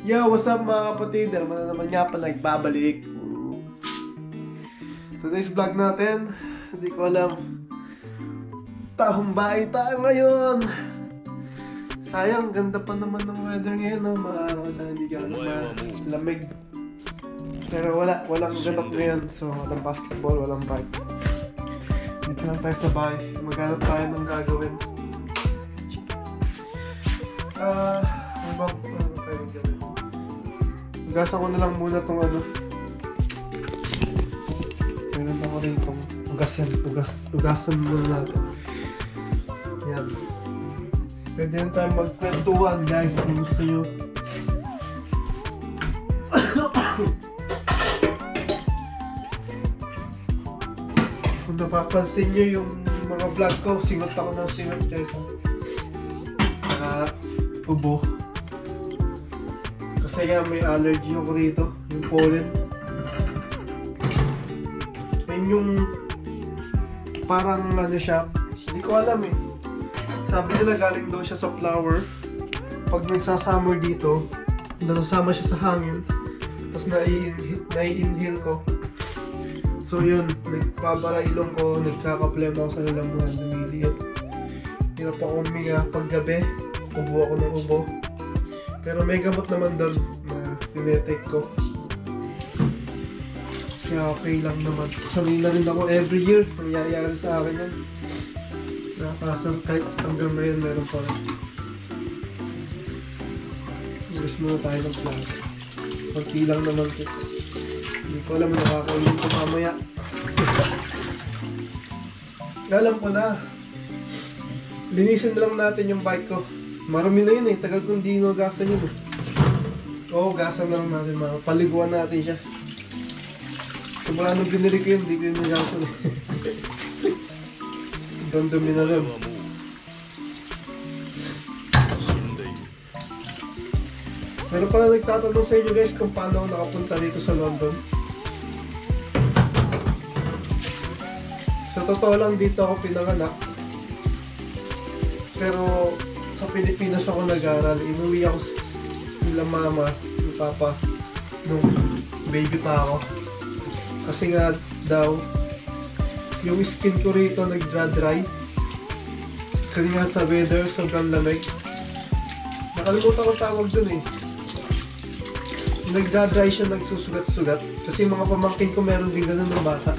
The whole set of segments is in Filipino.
Yo, what's up mga kapatid? Alam na naman nga pala nagbabalik. Today's vlog natin, hindi ko alam. Tahumbay tayo ngayon. Sayang, ganda pa naman ng weather ngayon, no? Maaraw na hindi gano'n malamig. Pero walang ganap ngayon. So, walang basketball, walang bike. Dito lang tayo sa bahay. Maghanap tayo ng gagawin. Ano ba pwedeng gawin? Hugasan ko na lang muna itong ano. Meron ako rin itong hugasan muna natin. Yan. Pwede na tayo magkwentuhan guys kung gusto nyo. Kung napapansin nyo yung mga vlog ko, singot ako ng singot guys. Ubo. Kasi nga may allergy ako rito, yung pollen. Ayun yung parang ano siya, hindi ko alam eh. Sabi nila galing daw siya sa flower. Pag nagsasummer dito, nasasama siya sa hangin, tapos nai-inhale ko. So yun, nagpabara ilong ko, nagkakaplema ako sa lalamuhan, lumiliit. Hirap ako huminga paggabi, ubo ako ng ubo. Pero may gamot naman doon na tinetake ko. Kaya okay lang naman. Sanay na rin ako every year. Nangyayari sa akin yan. Nakakasang kahit hanggang ngayon meron pa rin. Ilis muna tayo ng plan. Pagki lang naman ito. Hindi ko alam nakakainin ko mamaya. Alam ko na. Linisin lang natin yung bike ko. Marami na yun eh, tagal kong di gasan yun eh. Oo, gasan na lang natin mga. Paliguan natin siya. Simula nung binili ko yun, di ko yun nagasan eh. Dumi na rin. Meron pala nagtatanong sa inyo guys kung paano ako nakapunta dito sa London. Sa totoo lang dito ako pinanganak. Pero sa Pilipinas ako nag-aral. Inuwi ako nila mama, ni papa, nung baby pa ako. Kasi nga daw, yung skin ko rito nagdra-dry. Kasi nga sa weather, sobrang lamig. Nakalimutan ko tawag dun eh. Nagdra-dry siya, nagsusugat-sugat. Kasi mga pamangkin ko meron din ganun ng bata.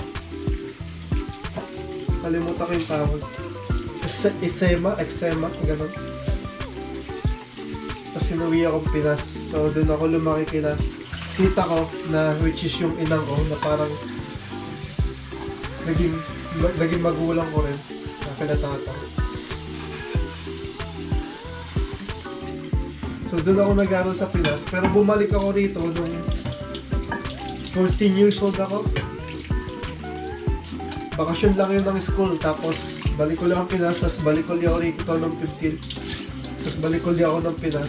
Kalimutan ko yung tawag. Eczema, gano'n. Tapos sinuwi akong Pinas. So doon ako lumaki kila tita ko na which is yung inang ko na parang naging magulang ko rin na kila tata. So doon ako nag-aral sa Pinas. Pero bumalik ako rito nung 14 years old ako. Bakasyon lang yun ng school. Tapos balik ko lang ang Pinas, tapos balik ko liya ako rito ng 15. Tapos balik ko liya ako ng Pinas.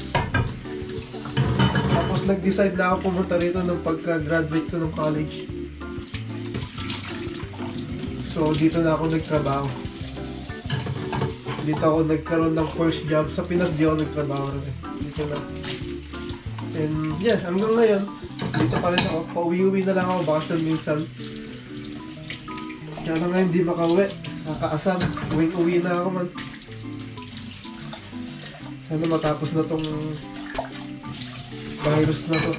Tapos nag-decide na ako pumunta rito nung pagka-graduate ko ng college. So dito na ako nagtrabaho. Dito ako nagkaroon ng first job. Sa Pinas di ako nagtrabaho rin. Dito na. And yeah, hanggang ngayon, dito pa rin ako. Pauwi-uwi na lang ako, bakasyon minsan. Kaya lang ngayon di makauwi. Nakakaasam, uwi na ako man. Sana matapos na tong virus na to.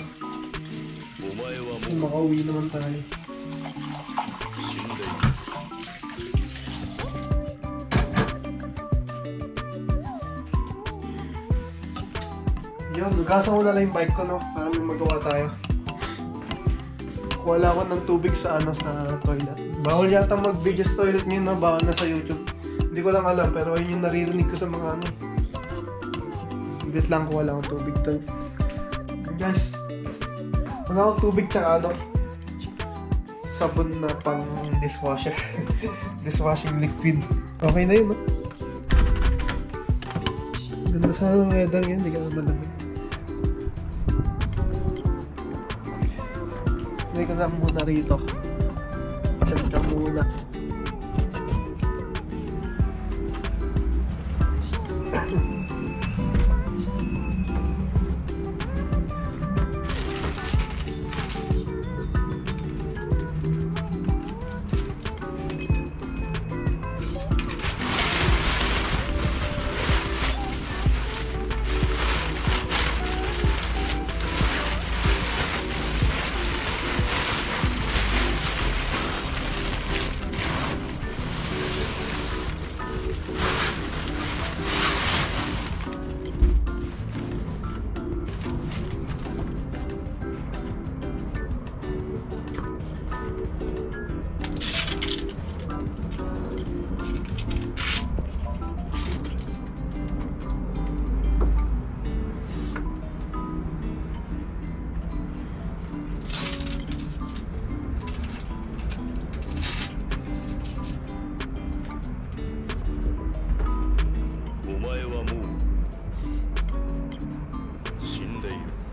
Makauwi naman tayo. Yun, nugasan ko na lang yung bike ko, no? Para may magawa tayo. Wala ako ng tubig sa sa toilet. Bawal yata mag-video sa toilet ngayon, no? Bawal na sa YouTube. Hindi ko lang alam, pero yun yung naririnig ko sa mga ano. Hindi lang ko wala akong tubig doon. Guys, wala akong tubig tsaka ano, sabon na pang dishwasher. Dishwashing liquid. Okay na yun, no? Ganda sana ng weather yan, hindi ka naman malamig. Hindi ka na muna rito. Check ka muna.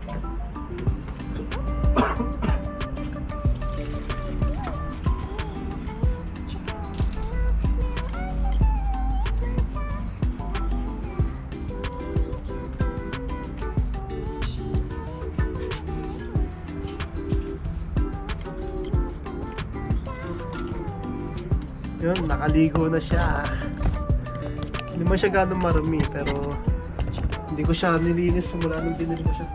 Yun, nakaligo na siya. Hindi man siya ganong marami, pero hindi ko siya nilinis simula nung binili ko siya.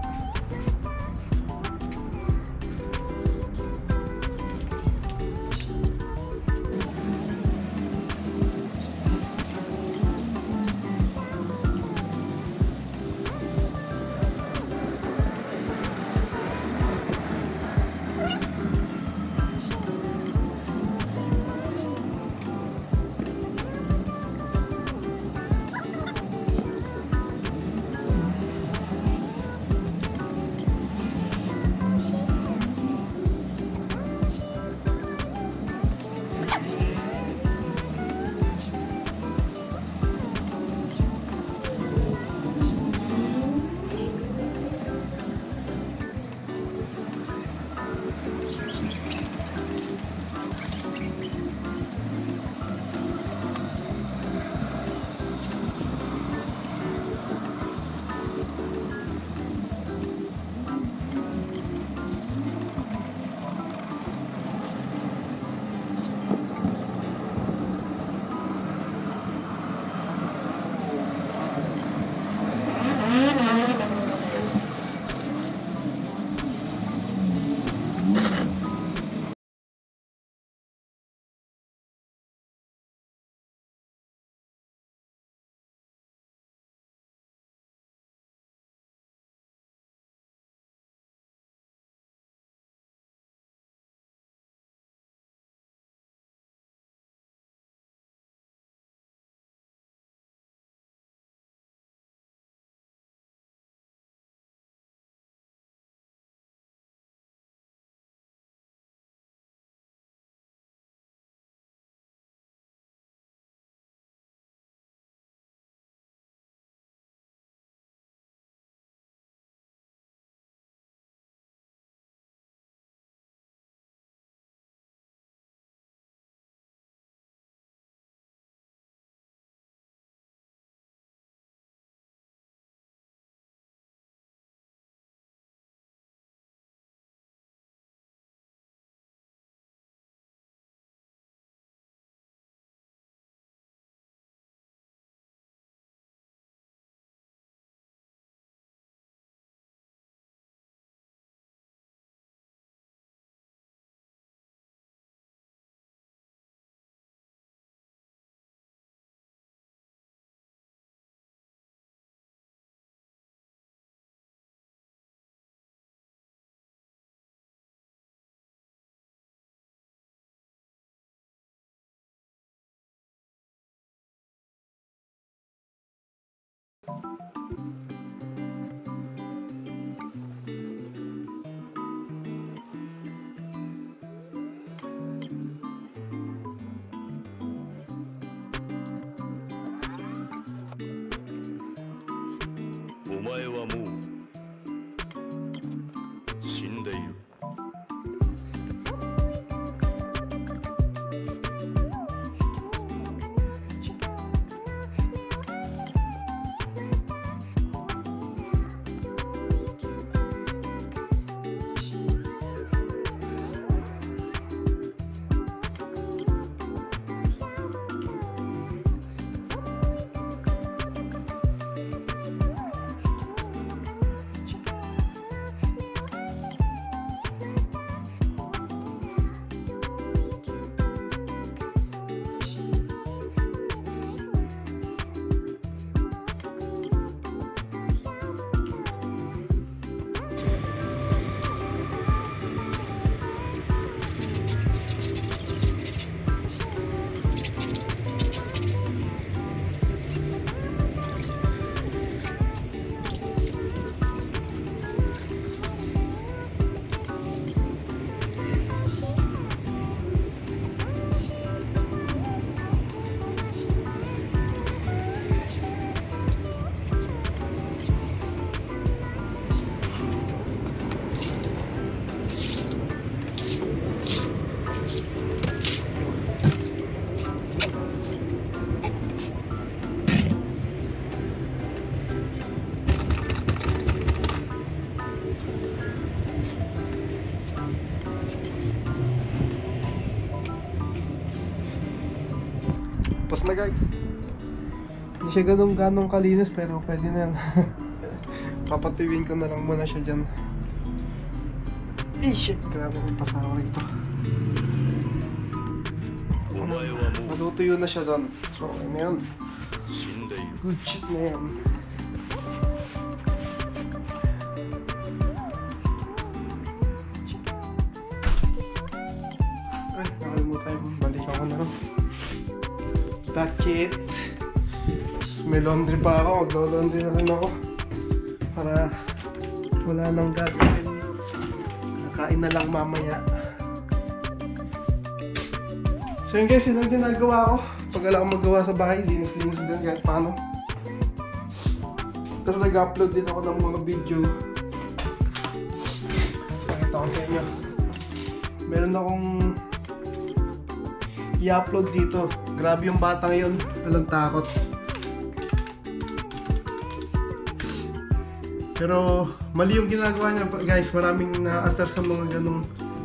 Tapos na guys. Hindi siya ganong kalinis pero pwede na yan. Papatuwin ko na lang muna siya dyan. Eh shit, grabe may pasawa rito. Matutuyo na siya doon. So ano yan? Good shit na yan. Ay, nakalimutan. Balik ako na lang. Bucket. May laundry pa ako. Maglo-laundry na rin ako. Para wala nang gagawin. Kakain na lang mamaya. So yun guys, yun ang ginagawa ko. Pag wala akong magawa sa bahay, linis-linis din kahit paano. Pero nag-upload din ako ng mga video. Pakita ko sa inyo. Meron akong i-upload dito. Grabe yung batang yun. Walang takot. Pero mali yung ginagawa niya guys. Maraming naasar sa mga ganong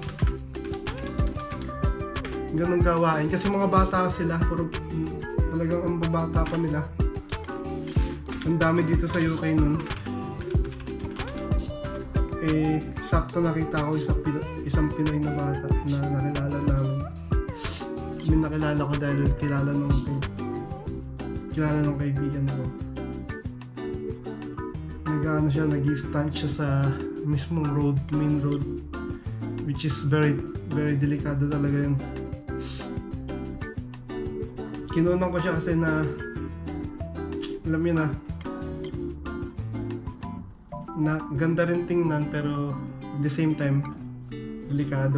gawain. Kasi mga bata sila. Puro talagang ang babata pa nila. Ang dami dito sa UK nun. Eh, sakto nakita ko isang Pinoy na bata na nakilala namin. May nakilala ko dahil kilala nung kaibigan ko. Nag-ano siya, nag-stand siya sa mismong road, main road, which is very delikado talaga yun. Kinunan ko siya kasi na alam yun na ganda rin tingnan pero at the same time delikado.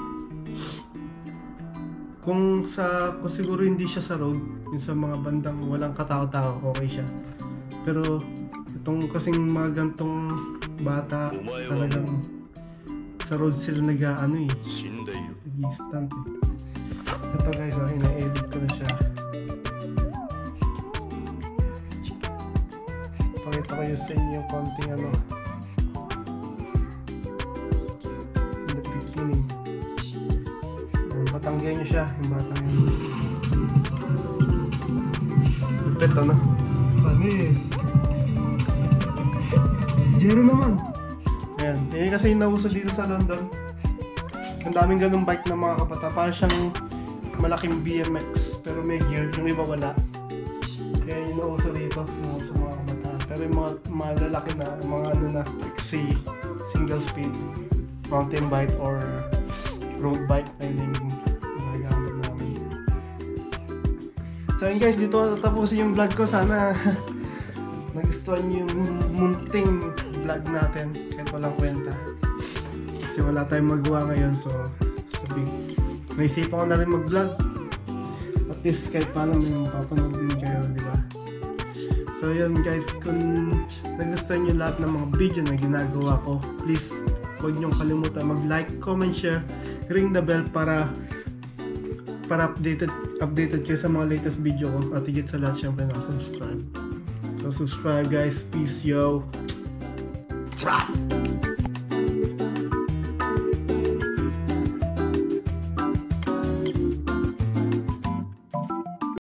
Kung siguro hindi siya sa road, yung sa mga bandang walang katao-tao, okay siya. Pero itong kasing mga gantong bata, talagang sa road sila nag-ano nag-i-stand eh. Ito guys, ina-edit ko na siya. Pakita ko yung sa inyo yung konting in the beginning. Batanggihan nyo siya, yung batang yun. Lupit ano eh. Zero naman. Ayan. Kasi yung nauso dito sa London. Ang daming ganung bike ng mga kabata. Parang siyang malaking BMX. Pero may gear. Yung iba wala. Kaya yung nauso dito. Nauso mga kabata. Pero yung mga lalaki na, mga single speed mountain bike or road bike na yung nagamit namin. So yun guys, dito tatapusin yung vlog ko. Sana nagustuhan niyo yung munting vlog natin kahit walang kwenta. Kasi wala tayong magawa ngayon, so naisipan ko na rin mag-vlog. At least kahit paano may mapapanood din kayo, di ba? So yun guys, kung nagustuhan niyo lahat ng mga video na ginagawa ko, please huwag niyong kalimutan mag-like, comment, share, ring the bell para updated kayo sa mga latest video ko. At higit sa lahat, syempre nakasubscribe. So subscribe guys, peace yo.